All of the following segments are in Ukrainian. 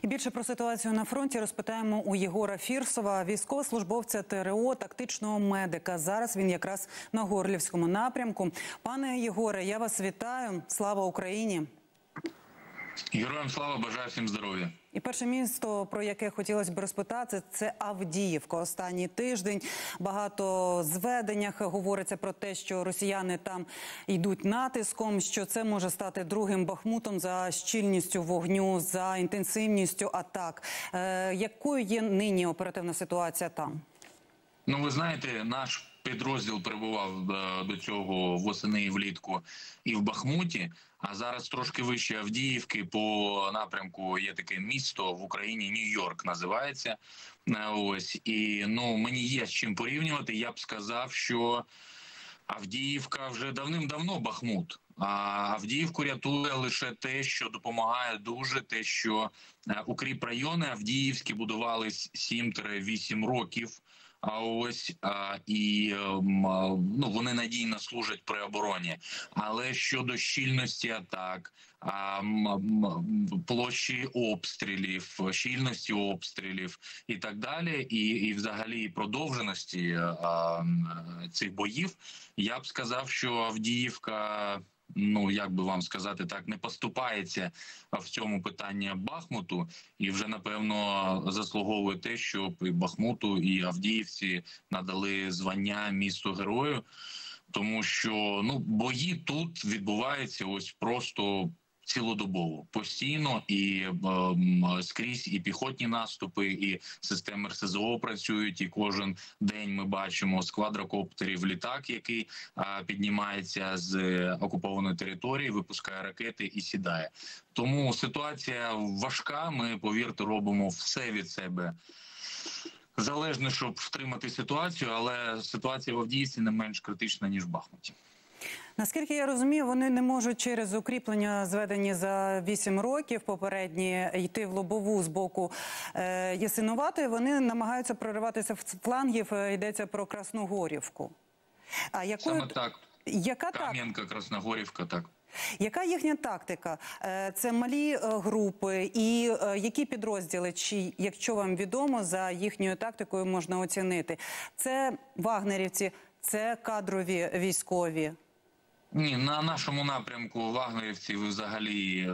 І більше про ситуацію на фронті розпитаємо у Єгора Фірсова, військовослужбовця ТрО, тактичного медика. Зараз він якраз на Горлівському напрямку. Пане Єгоре, я вас вітаю. Слава Україні! Героям слава, бажаю всім здоров'я. І перше місто, про яке хотілося б розпитати, це Авдіївка. Останній тиждень багато зведеннях говориться про те, що росіяни там йдуть натиском, що це може стати другим Бахмутом за щільністю вогню, за інтенсивністю атак. Якою є нині оперативна ситуація там? Ну, ви знаєте, наш підрозділ перебував до цього восени і влітку і в Бахмуті, а зараз трошки вище Авдіївки по напрямку є таке місто в Україні, Нью-Йорк називається. Ось, і мені є з чим порівнювати. Я б сказав, що Авдіївка вже давним-давно Бахмут. А Авдіївку рятує лише те, що допомагає дуже, те, що укріпрайони авдіївські будувались 7-8 років. Вони надійно служать при обороні. Але щодо щільності атак, площі обстрілів, щільності обстрілів і так далі, і взагалі продовженості цих боїв, я б сказав, що Авдіївка, як би вам сказати так, не поступається в цьому питанні Бахмуту і вже, напевно, заслуговує те, щоб і Бахмуту, і Авдіївці надали звання місту герою, тому що бої тут відбуваються ось просто цілодобово, постійно, і скрізь і піхотні наступи, і системи РСЗО працюють, і кожен день ми бачимо з квадрокоптерів літак, який піднімається з окупованої території, випускає ракети і сідає. Тому ситуація важка, ми, повірте, робимо все від себе залежно, щоб втримати ситуацію, але ситуація в Авдіївці не менш критична, ніж в Бахмуті. Наскільки я розумію, вони не можуть через укріплення, зведені за 8 років попередні, йти в лобову з боку Ясинуватої. Вони намагаються прориватися в флангів, йдеться про Красногорівку. Саме так. Кам'янка, Красногорівка, так. Яка їхня тактика? Це малі групи і які підрозділи, чи, якщо вам відомо, за їхньою тактикою можна оцінити? Це вагнерівці, це кадрові військові? Ні, на нашому напрямку вагнерівців взагалі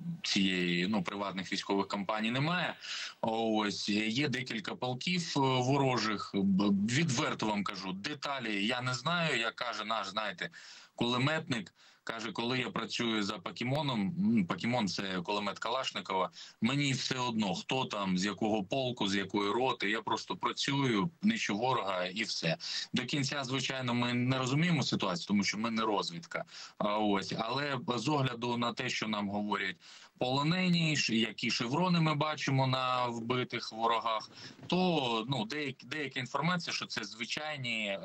цієї приватних військових компаній немає. Ось є декілька полків ворожих. Відверто вам кажу, деталі я не знаю. Як каже наш, знаєте, кулеметник, каже, коли я працюю за Покемоном, Покемон – це кулемет Калашникова, мені все одно, хто там, з якого полку, з якої роти, я просто працюю, нищу ворога і все. До кінця, звичайно, ми не розуміємо ситуацію, тому що ми не розвідка. Але з огляду на те, що нам говорять полонені, які шеврони ми бачимо на вбитих ворогах, то деяка інформація, що це звичайні,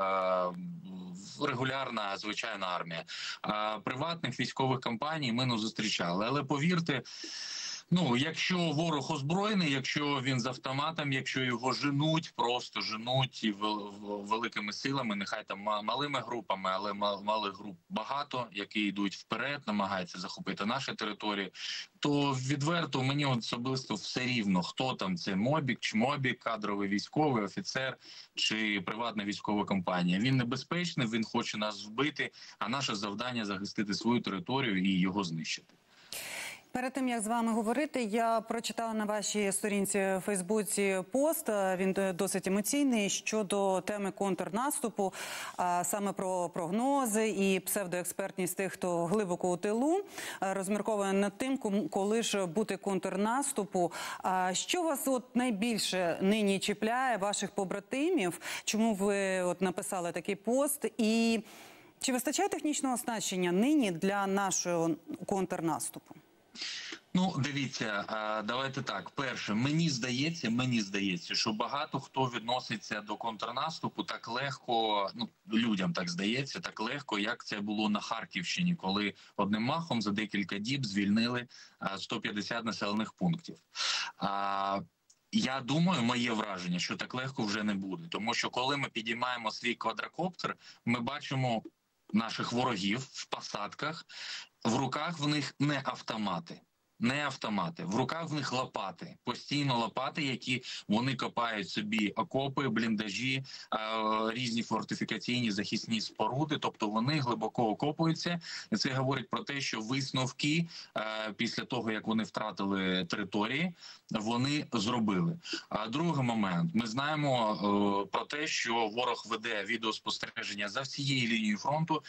регулярна, звичайна армія. Приватних військових компаній ми не зустрічали. Але повірте, якщо ворог озброєний, якщо він з автоматом, якщо його женуть, просто женуть і великими силами, нехай там малими групами, але малих груп багато, які йдуть вперед, намагаються захопити наші території, то відверто мені особисто все рівно, хто там, це мобік чи мобік, кадровий військовий, офіцер чи приватна військова компанія. Він небезпечний, він хоче нас вбити, а наше завдання – захистити свою територію і його знищити. Перед тим, як з вами говорити, я прочитала на вашій сторінці в Фейсбуці пост, він досить емоційний, щодо теми контрнаступу, саме про прогнози і псевдоекспертність тих, хто глибоко у тилу, розмірковує над тим, коли ж бути контрнаступу. Що вас найбільше нині чіпляє, ваших побратимів? Чому ви написали такий пост? І чи вистачає технічного оснащення нині для нашого контрнаступу? Дивіться, давайте так. Перше, мені здається, що багато хто відноситься до контрнаступу так легко, людям так здається, так легко, як це було на Харківщині, коли одним махом за декілька діб звільнили 150 населених пунктів. Я думаю, моє враження, що так легко вже не буде. Тому що коли ми підіймаємо свій квадрокоптер, ми бачимо наших ворогів в посадках, в руках в них не автомати. не автомати. В руках в них лопати, постійно лопати, які вони копають собі окопи, бліндажі, різні фортифікаційні захисні споруди. Тобто вони глибоко окопуються. І це говорить про те, що висновки після того, як вони втратили території, вони зробили. А другий момент. Ми знаємо про те, що ворог веде відеоспостереження за всією лінією фронту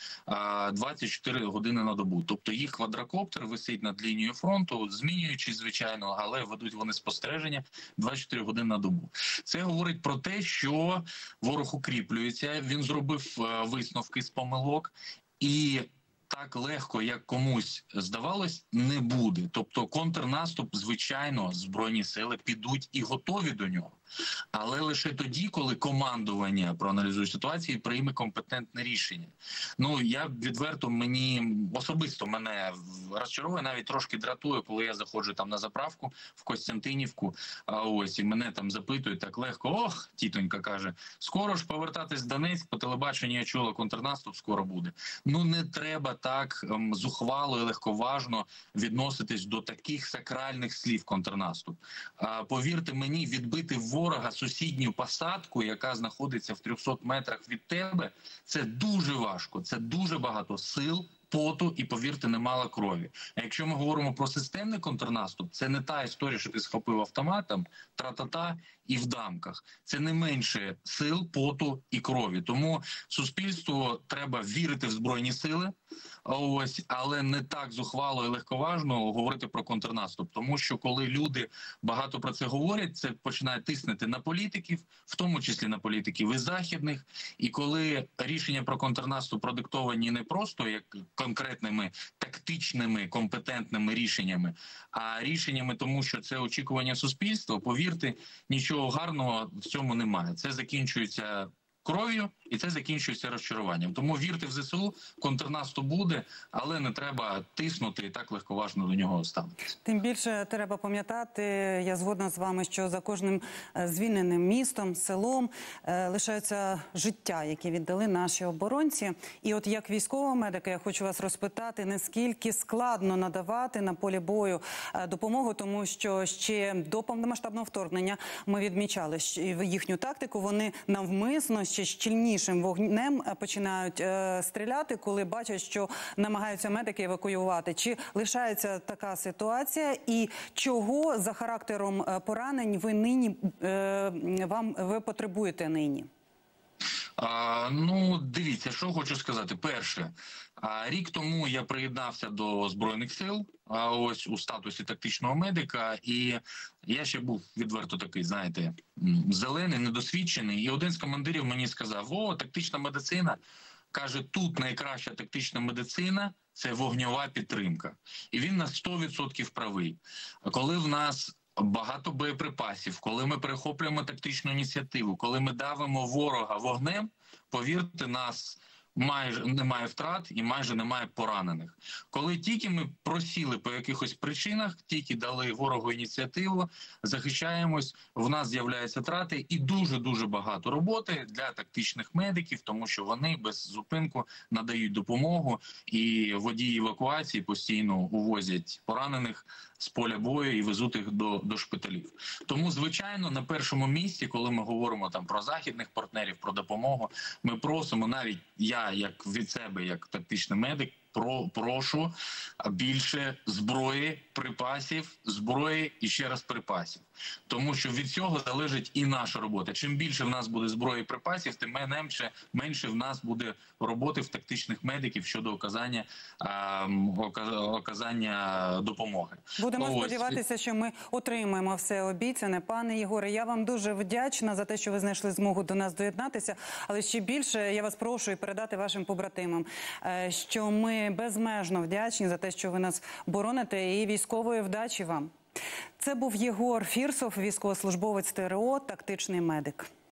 24 години на добу. Тобто їх квадрокоптер висить над лінією фронту, змінюючись, звичайно, але ведуть вони спостереження 24 години на добу. Це говорить про те, що ворог укріплюється, він зробив висновки з помилок, і так легко, як комусь здавалось, не буде. Тобто контрнаступ, звичайно, Збройні сили підуть і готові до нього. Але лише тоді, коли командування проаналізує ситуацію і прийме компетентне рішення. Ну, я відверто, особисто мене розчаровує, навіть трошки дратує, коли я заходжу там на заправку в Костянтинівку, і мене там запитують так легко: ох, тітонька каже, скоро ж повертатись в Донецьк, по телебаченню я чула, контрнаступ скоро буде. Ну, не треба так зухвало і легковажно відноситись до таких сакральних слів контрнаступ. Повірте мені, відбити ворога сусідню посадку, яка знаходиться в 300 метрах від тебе, це дуже важко, це дуже багато сил, поту і, повірте, немало крові. А якщо ми говоримо про системний контрнаступ, це не та історія, що ти схопив автоматом, тра-та-та і в дамках. Це не менше сил, поту і крові. Тому суспільству треба вірити в Збройні сили, але не так зухвало і легковажно говорити про контрнаступ. Тому що коли люди багато про це говорять, це починає тиснути на політиків, в тому числі на політиків і західних. І коли рішення про контрнаступ продиктовані не просто як конкретними тактичними компетентними рішеннями, а рішеннями тому, що це очікування суспільства, повірте, нічого гарного в цьому немає. Це закінчується кров'ю, і це закінчується розчаруванням. Тому вірте в ЗСУ, контрнаступ буде, але не треба тиснути і так легковажно до нього ставитися. Тим більше треба пам'ятати, я згодна з вами, що за кожним звільненим містом, селом лишаються життя, які віддали наші оборонці. І от як військового медика я хочу вас розпитати, наскільки складно надавати на полі бою допомогу, тому що ще до повномасштабного вторгнення ми відмічали їхню тактику, вони навмисно ще щільнішим вогнем починають стріляти, коли бачать, що намагаються медики евакуювати. Чи лишається така ситуація? І чого за характером поранень ви нині ви потребуєте нині? Ну, дивіться, що хочу сказати. Перше, рік тому я приєднався до Збройних сил, ось у статусі тактичного медика, і я ще був відверто такий, знаєте, зелений, недосвідчений. І один з командирів мені сказав: о, тактична медицина. Каже, тут найкраща тактична медицина – це вогньова підтримка. І він на 100% правий. Коли в нас багато боєприпасів, коли ми перехоплюємо тактичну ініціативу, коли ми давимо ворога вогнем, повірте, нас майже немає втрат і майже немає поранених. Коли тільки ми просіли по якихось причинах, тільки дали ворогу ініціативу, захищаємось, в нас з'являються втрати і дуже-дуже багато роботи для тактичних медиків, тому що вони без зупинку надають допомогу, і водії евакуації постійно увозять поранених з поля бою і везуть їх до шпиталів. Тому, звичайно, на першому місці, коли ми говоримо там про західних партнерів, про допомогу, ми просимо, навіть я, як від себе, як тактичний медик, прошу більше зброї, припасів, зброї і ще раз припасів. Тому що від цього залежить і наша робота. Чим більше в нас буде зброї і припасів, тим менше в нас буде роботи в тактичних медиків щодо оказання допомоги. Будемо сподіватися, що ми отримаємо все обіцяне. Пане Єгоре, я вам дуже вдячна за те, що ви знайшли змогу до нас доєднатися. Але ще більше я вас прошу і передати вашим побратимам, що ми безмежно вдячні за те, що ви нас бороните, і військової вдачі вам. Це був Єгор Фірсов, військовослужбовець ТРО, тактичний медик.